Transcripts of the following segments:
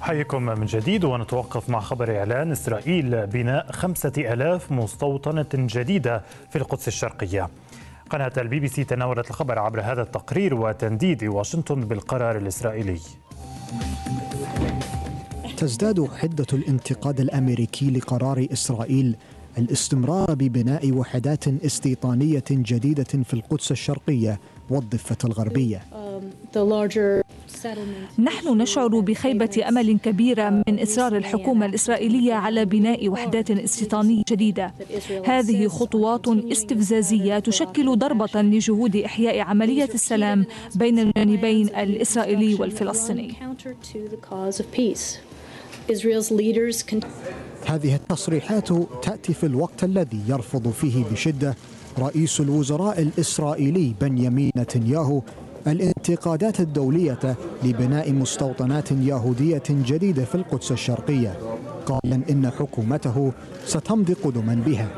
حيكم من جديد، ونتوقف مع خبر إعلان إسرائيل بناء 5000 مستوطنة جديدة في القدس الشرقية. قناة الBBC تناولت الخبر عبر هذا التقرير وتنديد واشنطن بالقرار الإسرائيلي. تزداد حدة الانتقاد الأمريكي لقرار إسرائيل الاستمرار ببناء وحدات استيطانية جديدة في القدس الشرقية والضفة الغربية. نحن نشعر بخيبة أمل كبيرة من إصرار الحكومة الإسرائيلية على بناء وحدات استيطانية جديدة. هذه خطوات استفزازية تشكل ضربة لجهود إحياء عملية السلام بين الجانبين الإسرائيلي والفلسطيني. هذه التصريحات تأتي في الوقت الذي يرفض فيه بشدة رئيس الوزراء الإسرائيلي بنيامين نتنياهو الانتقادات الدولية لبناء مستوطنات يهودية جديدة في القدس الشرقية، قائلا إن حكومته ستمضي قدما بها.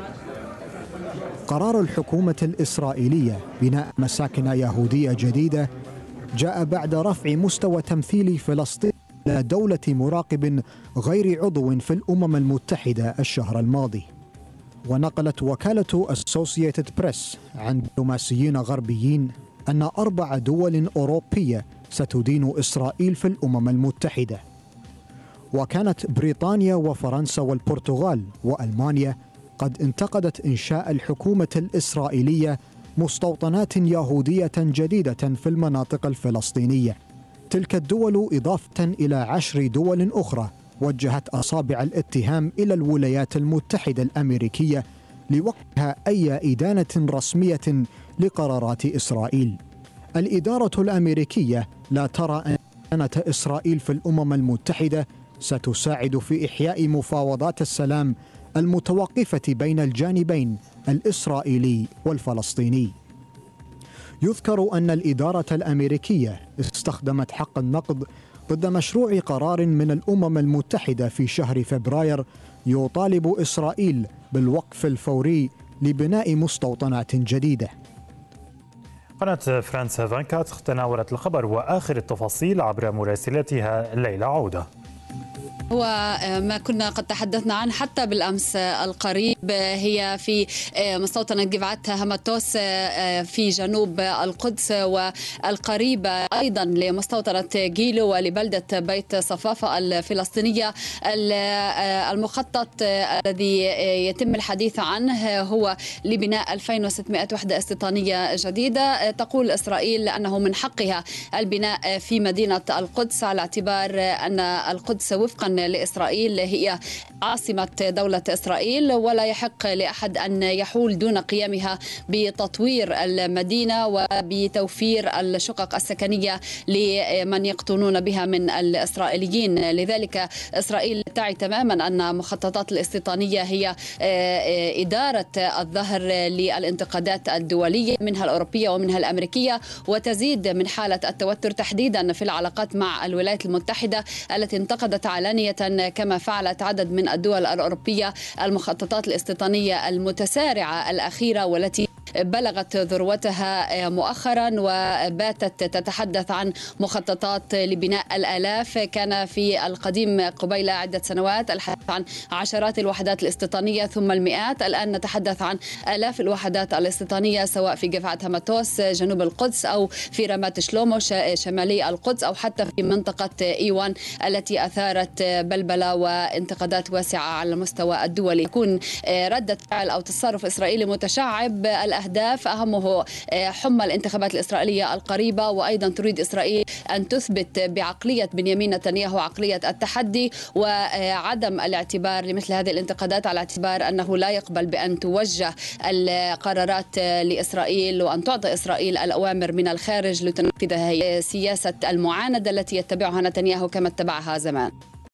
قرار الحكومة الإسرائيلية بناء مساكن يهودية جديدة جاء بعد رفع مستوى تمثيل فلسطين إلى دولة مراقب غير عضو في الأمم المتحدة الشهر الماضي. ونقلت وكالة أسوسييتد بريس عن دبلوماسيين غربيين أن 4 دول أوروبية ستدين إسرائيل في الأمم المتحدة. وكانت بريطانيا وفرنسا والبرتغال وألمانيا قد انتقدت إنشاء الحكومة الإسرائيلية مستوطنات يهودية جديدة في المناطق الفلسطينية. تلك الدول إضافة إلى 10 دول أخرى وجهت أصابع الاتهام إلى الولايات المتحدة الأمريكية لوقعها أي إدانة رسمية لقرارات إسرائيل. الإدارة الأمريكية لا ترى أن مكانة إسرائيل في الأمم المتحدة ستساعد في إحياء مفاوضات السلام المتوقفة بين الجانبين الإسرائيلي والفلسطيني. يذكر أن الإدارة الأمريكية استخدمت حق النقض ضد مشروع قرار من الأمم المتحدة في شهر فبراير يطالب إسرائيل بالوقف الفوري لبناء مستوطنات جديدة. قناة فرانس 24 تناولت الخبر وآخر التفاصيل عبر مراسلتها ليلى عودة. هو ما كنا قد تحدثنا عنه حتى بالأمس القريب، هي في مستوطنة جبعت همتوس في جنوب القدس، والقريبة أيضا لمستوطنة جيلو ولبلدة بيت صفافة الفلسطينية. المخطط الذي يتم الحديث عنه هو لبناء 2600 وحدة استيطانية جديدة. تقول إسرائيل أنه من حقها البناء في مدينة القدس على اعتبار أن القدس وفقا لإسرائيل هي عاصمة دولة إسرائيل، ولا يحق لأحد أن يحول دون قيامها بتطوير المدينة وبتوفير الشقق السكنية لمن يقطنون بها من الإسرائيليين. لذلك إسرائيل تعي تماما أن مخططات الاستيطانية هي إدارة الظهر للانتقادات الدولية منها الأوروبية ومنها الأمريكية، وتزيد من حالة التوتر تحديدا في العلاقات مع الولايات المتحدة التي انتقدت علانية كما فعلت عدد من الدول الأوروبية المخططات الاستيطانية المتسارعة الأخيرة والتي بلغت ذروتها مؤخرا وباتت تتحدث عن مخططات لبناء الآلاف. كان في القديم قبيل عدة سنوات الحديث عن عشرات الوحدات الاستيطانية ثم المئات، الآن نتحدث عن آلاف الوحدات الاستيطانية سواء في جبعة همتوس جنوب القدس أو في رمات شلومو شمالي القدس أو حتى في منطقة إيوان التي أثارت بلبلة وانتقادات واسعة على المستوى الدولي. يكون ردة فعل أو تصرف إسرائيلي متشعب. الأهداف أهمه حمى الانتخابات الإسرائيلية القريبة، وأيضا تريد إسرائيل أن تثبت بعقلية بنيامين نتنياهو عقلية التحدي وعدم الاعتبار لمثل هذه الانتقادات على اعتبار أنه لا يقبل بأن توجه القرارات لإسرائيل وأن تعطي إسرائيل الأوامر من الخارج لتنفذ سياسة المعاندة التي يتبعها نتنياهو كما اتبعها زمان.